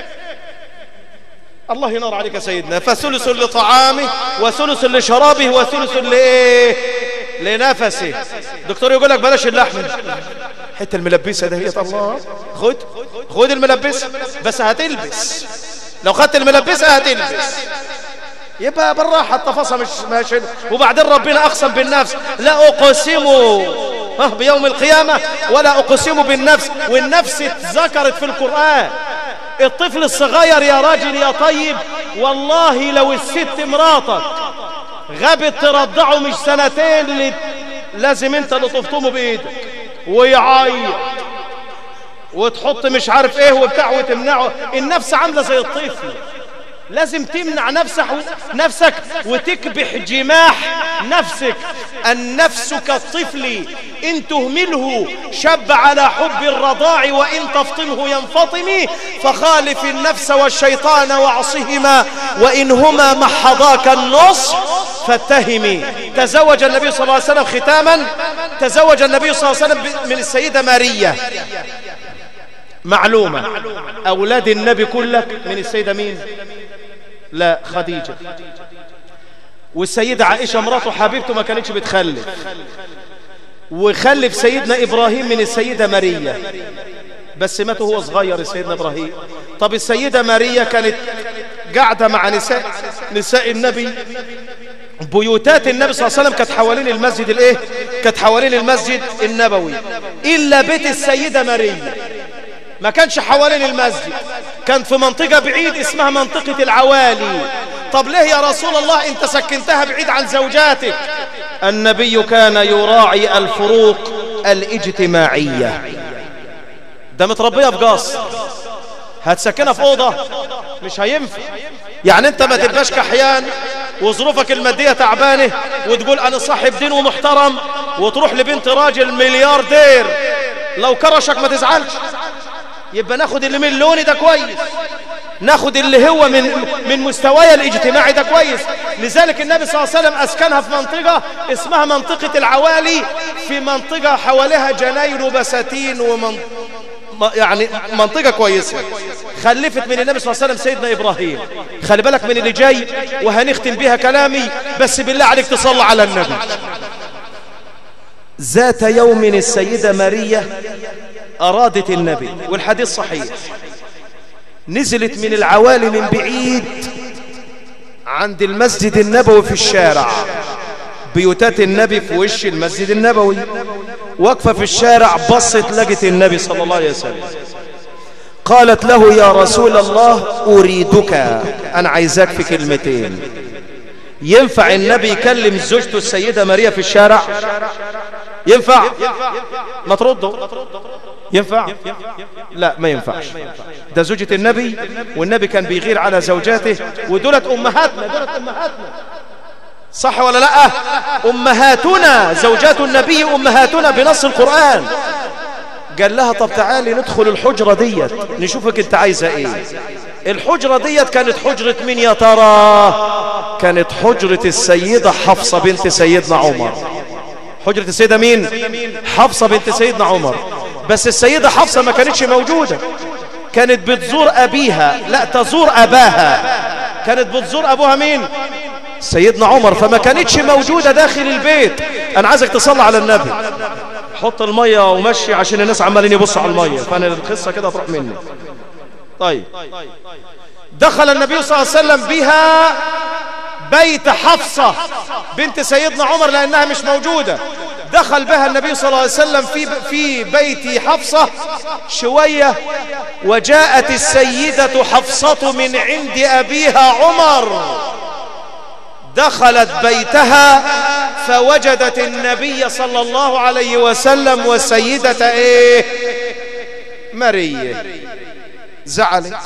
الله ينور عليك يا سيدنا. فثلث لطعامه وثلث لشرابه وثلث لإيه؟ لنفسه. دكتور يقول لك بلاش اللحم، حتى الملبسة ده هي الله، خد خد الملبسة بس هتلبس، لو خدت الملبسة هتلبس. يبقى بالراحة التفاصيل مش ماشي. وبعدين ربنا أقسم بالنفس: لا أقسم بيوم القيامة ولا أقسم بالنفس. والنفس اتذكرت في القرآن. الطفل الصغير يا راجل يا طيب، والله لو الست مراتك غابت ترضعه مش سنتين لازم انت اللي تفطمه بايدك ويعيط وتحط مش عارف ايه وبتاع وتمنعه. النفس عامله زي الطفل، لازم تمنع نفسك نفسك وتكبح جماح نفسك. النفس كالطفل إن تهمله شب على حب الرضاع، وإن تفطمه ينفطم. فخالف النفس والشيطان واعصهما، وإنهما محضاك النصح فاتهمي. تزوج النبي صلى الله عليه وسلم ختاما، تزوج النبي صلى الله عليه وسلم من السيدة ماريا. معلومة أولاد النبي كلك من السيدة مين؟ لا، خديجة. والسيدة عائشة مراته حبيبته ما كانتش بتخلف، وخلف سيدنا إبراهيم من السيدة ماريا، بس مات وهو صغير سيدنا إبراهيم. طب السيدة ماريا كانت قاعدة مع نساء نساء النبي. بيوتات النبي صلى الله عليه وسلم كانت حوالين المسجد الايه؟ كانت حوالين المسجد النبوي، إلا بيت السيدة ماريا ما كانش حوالين المسجد، كان في منطقة بعيد اسمها منطقة العوالي. طب ليه يا رسول الله انت سكنتها بعيد عن زوجاتك؟ النبي كان يراعي الفروق الاجتماعية. ده متربية في قصر، هتسكنها في أوضة؟ مش هينفع. يعني انت ما تبقاش كحيان وظروفك المادية تعبانة وتقول انا صاحب دين ومحترم، وتروح لبنت راجل ملياردير لو كرشك ما تزعلش. يبقى ناخد اللي من لوني ده كويس، ناخد اللي هو من من مستواي الاجتماعي ده كويس. لذلك النبي صلى الله عليه وسلم اسكنها في منطقة اسمها منطقة العوالي، في منطقة حواليها جناين وبساتين ومن يعني منطقة كويسة. خلفت من النبي صلى الله عليه وسلم سيدنا إبراهيم. خلي بالك من اللي جاي وهنختم بها كلامي، بس بالله عليك تصلى على النبي. ذات يوم السيدة ماريا أرادت النبي، والحديث صحيح، نزلت من العوالي من بعيد عند المسجد النبوي في الشارع. بيوتات النبي في وش المسجد النبوي، واقفة في الشارع، بصت لقت النبي صلى الله عليه وسلم. قالت له: يا رسول الله أريدك، أنا عايزاك في كلمتين. ينفع النبي يكلم زوجته السيدة ماريا في الشارع؟ ينفع؟ ما تردوا. ينفع؟ لا ما ينفعش. ده زوجة النبي، والنبي كان بيغير على زوجاته، ودولت أمهاتنا، دولت أمهاتنا، صح ولا لا؟ أمهاتنا زوجات النبي أمهاتنا بنص القرآن. قال لها: طب تعالي ندخل الحجرة ديت نشوفك انت عايزة ايه. الحجرة ديت كانت حجرة مين يا ترى؟ كانت حجرة السيدة حفصة بنت سيدنا عمر. حجرة السيدة مين؟ حفصة بنت سيدنا عمر. بس السيدة حفصة ما كانتش موجودة، كانت بتزور أبيها، لا تزور أباها. كانت بتزور أبوها مين؟ سيدنا عمر، فما كانتش موجودة داخل البيت. انا عايزك تصلي على النبي، حط المية ومشي عشان الناس عمالين يبصوا على المية، فانا القصة كده تروح مني. طيب، دخل النبي صلى الله عليه وسلم بها بيت حفصة بنت سيدنا عمر لأنها مش موجودة. دخل بها النبي صلى الله عليه وسلم في في بيت حفصة شوية، وجاءت السيدة حفصة من عند أبيها عمر، دخلت بيتها فوجدت النبي صلى الله عليه وسلم والسيدة ايه؟ مريم. زعلت،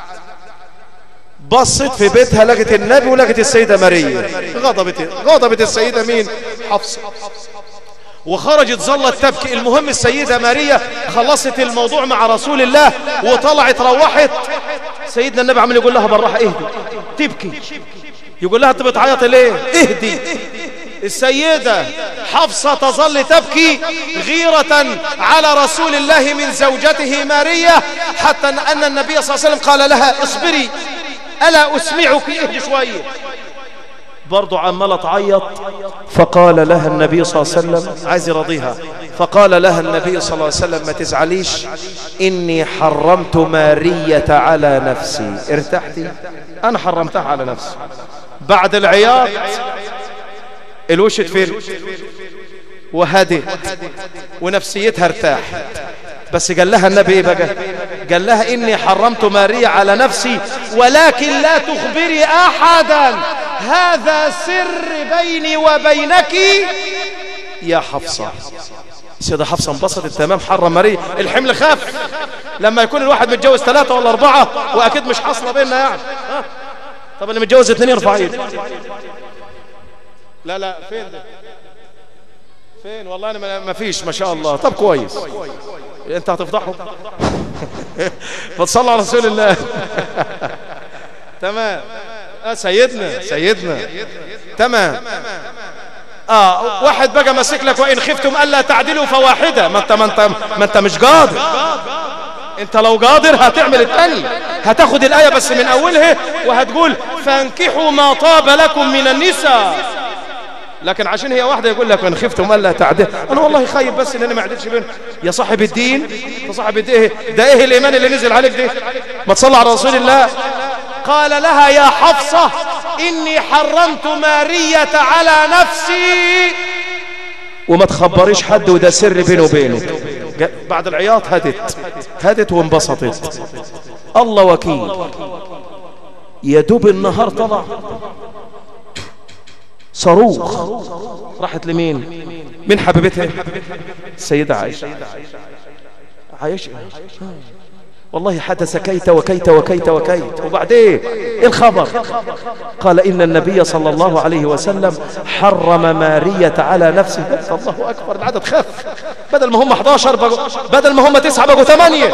بصت في بيتها لقت النبي ولقت السيدة مريم، غضبت غضبت السيدة مين؟ حفصة، وخرجت ظلت تبكي. المهم السيدة ماريا خلصت الموضوع مع رسول الله وطلعت روحت. سيدنا النبي عمل يقول لها بالراحة اهدي، تبكي. يقول لها انت بتعيط ليه؟ اهدي. السيدة حفصة تظل تبكي غيرة على رسول الله من زوجته ماريا، حتى أن النبي صلى الله عليه وسلم قال لها اصبري ألا أسمعك، اهدي شوية. برضو عمالة تعيط، فقال لها النبي صلى الله عليه وسلم، عايز يرضيها، فقال لها النبي صلى الله عليه وسلم ما تزعليش، إني حرمت مارية على نفسي. ارتحتي؟ أنا حرمتها على نفسي. بعد العياط الوش تفل وهدت ونفسيتها ارتاحت. بس قال لها النبي ايه بقى؟ قال لها إني حرمت ماريا على نفسي ولكن لا تخبري أحدا، هذا سر بيني وبينك يا حفصة. سيدة حفصة انبسطت تمام، حرم ماريا، الحمل خف. لما يكون الواحد متجوز ثلاثة ولا أربعة وأكيد مش حاصلة بيننا يعني، طب اللي متجوز اثنين يرفع ايده. لا لا فين ده؟ فين؟ والله انا ما فيش ما شاء الله. طب كويس، انت هتفضحه. فتصلى على رسول الله. تمام. اه سيدنا سيدنا تمام. اه واحد بقى ماسك لك وان خفتم الا تعدلوا فواحده. ما انت ما انت ما انت مش قادر. انت لو قادر هتعمل الثاني، هتاخد الايه بس من اولها وهتقول فانكحوا ما طاب لكم من النساء. لكن عشان هي واحدة يقول لك من خفتم ألا تعدل. أنا والله خايف بس إن أنا ما أعدلش بينهم. يا صاحب الدين، يا صاحب الدين، ده إيه الإيمان اللي نزل عليك ده؟ ما تصلى على رسول الله. قال لها يا حفصة إني حرمت مارية على نفسي وما تخبريش حد، وده سر بينه وبينك. بعد العياط هدت هدت وانبسطت. الله وكيل، يدوب النهار طلع صاروخ، راحت لمين؟ من حبيبتها؟ السيدة عائشة. عائشة والله حدث كيت وكيت وكيت وكيت. وبعدين ايه الخبر؟ قال إن النبي صلى الله عليه وسلم حرم مارية على نفسه. الله أكبر، العدد خف، بدل ما هم احد عشر بقوا، بدل ما هم تسعة بقوا ثمانية.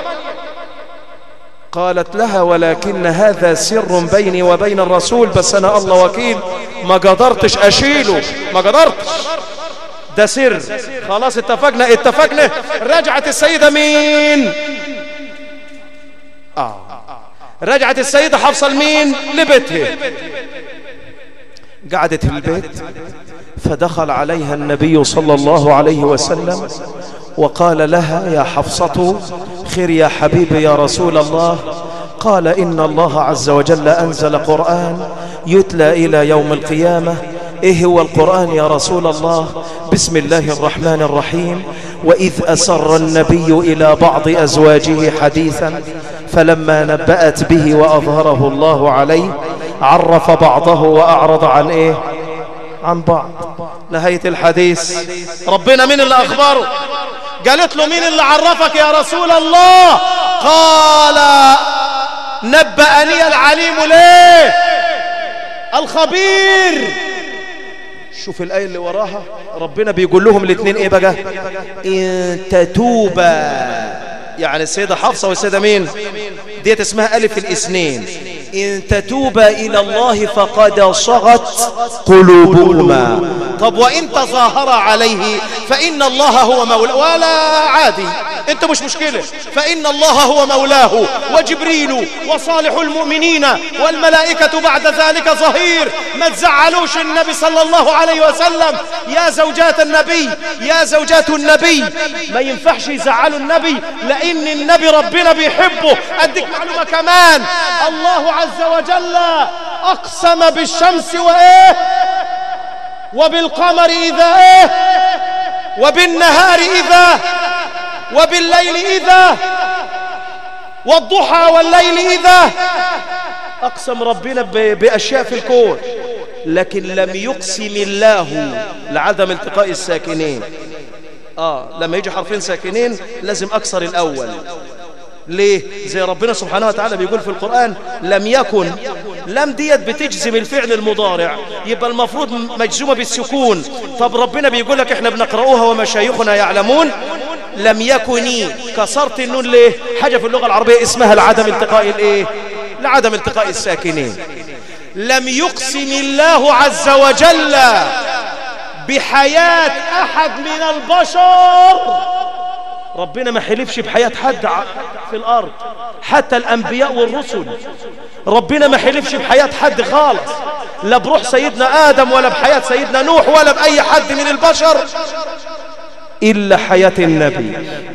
قالت لها ولكن هذا سر بيني وبين الرسول، بس أنا الله وكيل ما قدرتش أشيله، ما قدرتش، ده سر. خلاص اتفقنا اتفقنا. رجعت السيدة مين؟ آه. رجعت السيدة حفصة لمين؟ لبيتها. قعدت في البيت، فدخل عليها النبي صلى الله عليه وسلم وقال لها يا حفصة خير يا حبيبي يا رسول الله. قال إن الله عز وجل أنزل قرآن يتلى إلى يوم القيامة. إيه هو القرآن يا رسول الله؟ بسم الله الرحمن الرحيم. وإذ أسر النبي إلى بعض أزواجه حديثا فلما نبأت به وأظهره الله عليه عرف بعضه وأعرض عن إيه؟ عن بعض. نهاية الحديث ربنا مين اللي أخبره؟ قالت له مين اللي عرفك يا رسول الله؟ قال نبأني العليم ليه الخبير. شوف الآية اللي وراها، ربنا بيقول لهم الاثنين ايه بقى؟ ان تتوبا، يعني السيدة حفصة والسيدة مين ديت اسمها ألف الاثنين. إن تتوبا إلى الله فقد صغت قلوبهما. طب وإن تظاهر عليه فإن الله هو مولى. ولا عادي انت مش مشكلة، فإن الله هو مولاه وجبريل وصالح المؤمنين والملائكة بعد ذلك ظهير. ما تزعلوش النبي صلى الله عليه وسلم. يا زوجات النبي يا زوجات النبي ما ينفعش يزعلوا النبي، لأن النبي ربنا بيحبه. أديك معلومة كمان، الله عز وجل أقسم بالشمس وإيه وبالقمر إذا إيه وبالنهار إذا وبالليل إذا والضحى والليل إذا. أقسم ربنا بأشياء في الكون، لكن لم يقسم الله لعدم التقاء الساكنين. آه لما يجي حرفين ساكنين لازم أكسر الأول. ليه؟ زي ربنا سبحانه وتعالى بيقول في القرآن لم يكن. لم ديت بتجزم الفعل المضارع، يبقى المفروض مجزومة بالسكون. طب ربنا بيقول لك احنا بنقرأوها ومشايخنا يعلمون. لم يكني كسرت النون ليه؟ حاجة في اللغة العربية اسمها لعدم التقاء الايه؟ لعدم التقاء الساكنين. لم يقسم الله عز وجل بحياة أحد من البشر. ربنا ما حلفش بحياة حد في الأرض، حتى الأنبياء والرسل. ربنا ما حلفش بحياة حد خالص، لا بروح سيدنا آدم ولا بحياة سيدنا نوح ولا بأي حد من البشر إلا حياة النبي.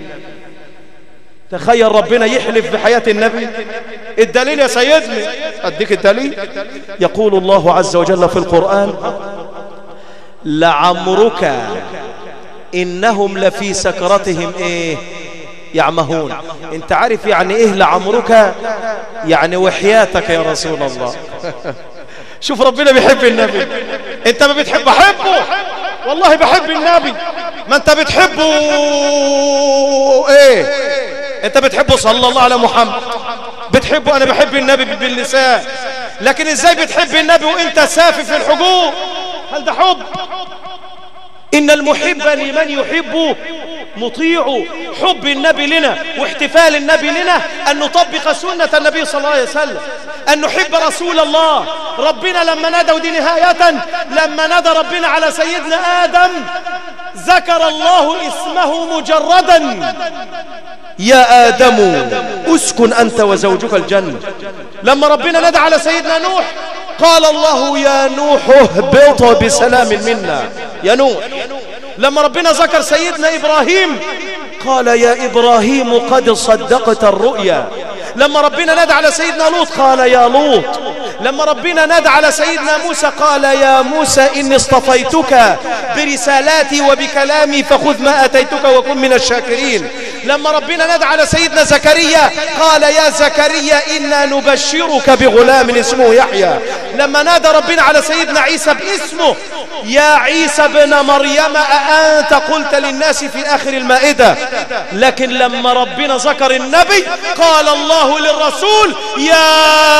تخيل ربنا يحلف بحياة النبي. الدليل يا سيدنا، أديك الدليل. يقول الله عز وجل في القرآن لعمرك إنهم لفي سكرتهم إيه يعمهون. انت عارف يعني إيه لعمرك؟ يعني وحياتك يا رسول الله. شوف ربنا بيحب النبي. انت ما بتحب أحبه؟ والله بحب النبي. ما انت بتحبه ايه؟ انت بتحبه صلى الله على محمد، بتحبه. انا بحب النبي باللسان، لكن ازاي بتحب النبي وانت سافي في الحقوق؟ هل ده حب؟ إن المحب لمن يحب مطيع. حب النبي لنا واحتفال النبي لنا أن نطبق سنة النبي صلى الله عليه وسلم، أن نحب رسول الله. ربنا لما نادى، ودي نهاية، لما نادى ربنا على سيدنا آدم ذكر الله اسمه مجردا، يا آدم اسكن أنت وزوجك الجنة. لما ربنا نادى على سيدنا نوح قال الله يا نوح اهبط بسلام منا يا نوح. لما ربنا ذكر سيدنا إبراهيم قال يا إبراهيم قد صدقت الرؤيا. لما ربنا نادى على سيدنا لوط قال يا لوط. لما ربنا نادى على سيدنا موسى قال يا موسى إني اصطفيتك برسالاتي وبكلامي فخذ ما أتيتك وكن من الشاكرين. لما ربنا نادى على سيدنا زكريا قال يا زكريا إنا نبشرك بغلام اسمه يحيى. لما نادى ربنا على سيدنا عيسى باسمه يا عيسى ابن مريم أأنت قلت للناس في آخر المائدة. لكن لما ربنا ذكر النبي قال الله للرسول يا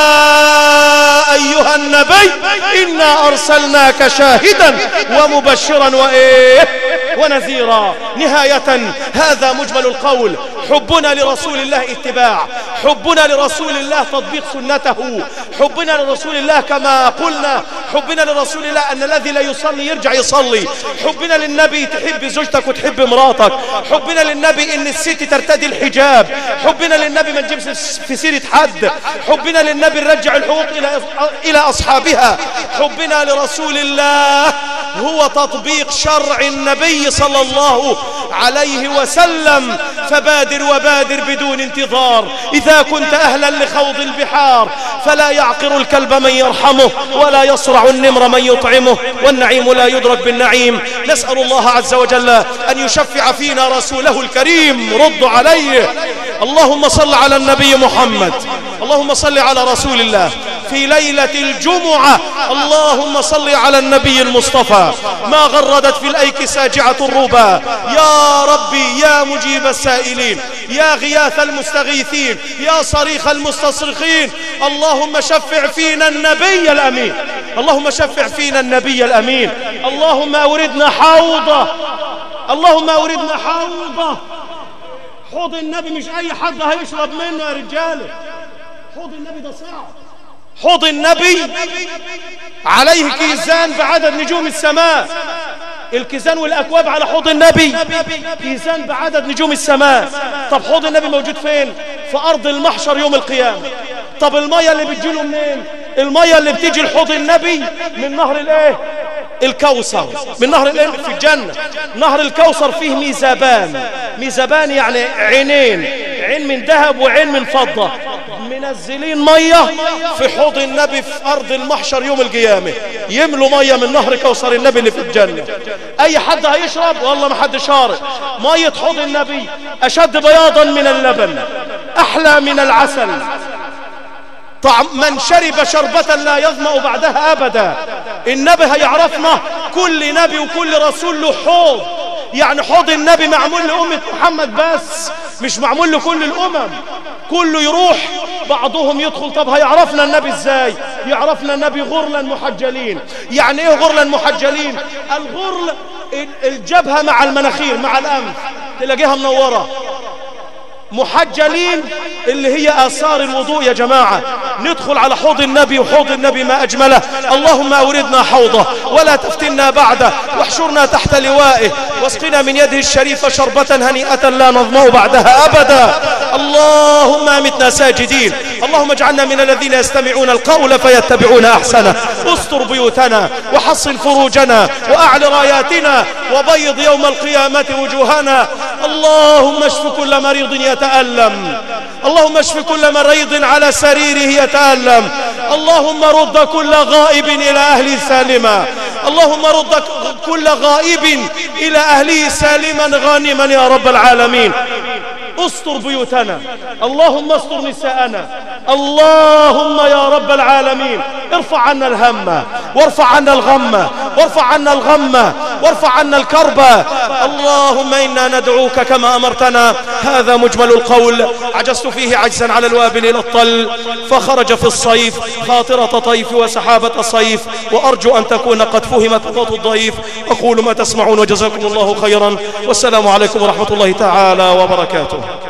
أيها النبي إنا أرسلناك شاهدا ومبشرا وإيه ونذيرا. نهاية هذا مجمل القول. حبنا لرسول الله اتباع، حبنا لرسول الله تطبيق سنته، حبنا لرسول الله كما قلنا، حبنا لرسول الله أن الذي لا يصلي يرجع يصلي، حبنا للنبي تحب زوجتك وتحب مراتك، حبنا للنبي ان الست ترتدي الحجاب، حبنا للنبي ما نجيبش في سيرة حد، حبنا للنبي نرجع الحقوق إلى إلى أصحابها. حبنا لرسول الله هو تطبيق شرع النبي صلى الله عليه وسلم. فبادر وبادر بدون انتظار إذا كنت أهلا لخوض البحار، فلا يعقر الكلب من يرحمه ولا يصرع النمر من يطعمه، والنعيم لا يدرك بالنعيم. نسأل الله عز وجل أن يشفع فينا رسوله الكريم. رد عليه. اللهم صل على النبي محمد، اللهم صل على رسول الله في ليلة الجمعة. اللهم صل على النبي المصطفى ما غردت في الأيك ساجعة الربا. يا ربي يا مجيب السائلين، يا غياث المستغيثين، يا صريخ المستصرخين، اللهم شفع فينا النبي الأمين، اللهم شفع فينا النبي الأمين. اللهم أوردنا حوضه، اللهم أوردنا حوضه. حوض النبي مش أي حد هيشرب منه يا رجاله، حوض النبي ده صعب. حوض النبي عليه كيزان بعدد نجوم السماء، الكيزان والأكواب على حوض النبي، كيزان بعدد نجوم السماء. طب حوض النبي موجود فين؟ في أرض المحشر يوم القيامة. طب المية اللي بتجيله منين؟ المية اللي بتيجي لحوض النبي من نهر الايه؟ الكوثر، من نهر الايه في الجنة. نهر الكوثر فيه ميزابان، ميزابان يعني عينين، عين من ذهب وعين من فضة، منزلين مية في حوض النبي في أرض المحشر يوم القيامة، يملوا مية من نهر كوثر النبي اللي في الجنة. أي حد هيشرب والله ما حد شارب. مية حوض النبي أشد بياضا من اللبن، أحلى من العسل، طعم من شرب شربة لا يظمأ بعدها أبدا. النبي هيعرفنا كل نبي وكل رسول له حوض، يعني حوض النبي معمول لأمة محمد بس، مش معمول لكل الأمم. كله يروح بعضهم يدخل. طب هيعرفنا النبي ازاي؟ يعرفنا النبي غرلا محجلين. يعني ايه غرلا محجلين؟ الغرل الجبهة مع المناخير مع الأنف تلاقيها منورة. محجلين اللي هي آثار الوضوء. يا جماعة ندخل على حوض النبي، وحوض النبي ما أجمله. اللهم أوردنا حوضه ولا تفتنا بعده، واحشرنا تحت لوائه، واسقنا من يده الشريفة شربة هنيئة لا نظمأ بعدها أبدا. اللهم أمتنا ساجدين. اللهم اجعلنا من الذين يستمعون القول فيتبعون أحسنه. استر بيوتنا وحصن فروجنا وأعل راياتنا، وبيض يوم القيامة وجوهنا. اللهم اشف كل مريض يتألم، اللهم اشف كل مريض على سريره يتألم. اللهم رد كل غائب إلى أهله سالما، اللهم رد كل غائب إلى أهله سالما غانما يا رب العالمين. استر بيوتنا، اللهم استر نساءنا، اللهم يا رب العالمين ارفع عنا الهم وارفع عنا الغم وارفع عنا الغم وارفع عنا الكرب. اللهم إنا ندعوك كما أمرتنا. هذا مجمل القول، عجزت فيه عجزا على الوابل إلى الطل، فخرج في الصيف خاطرة طيف وسحابة صيف، وأرجو أن تكون قد فهمت خطوة الضيف. أقول ما تسمعون وجزاكم الله خيرا، والسلام عليكم ورحمة الله تعالى وبركاته.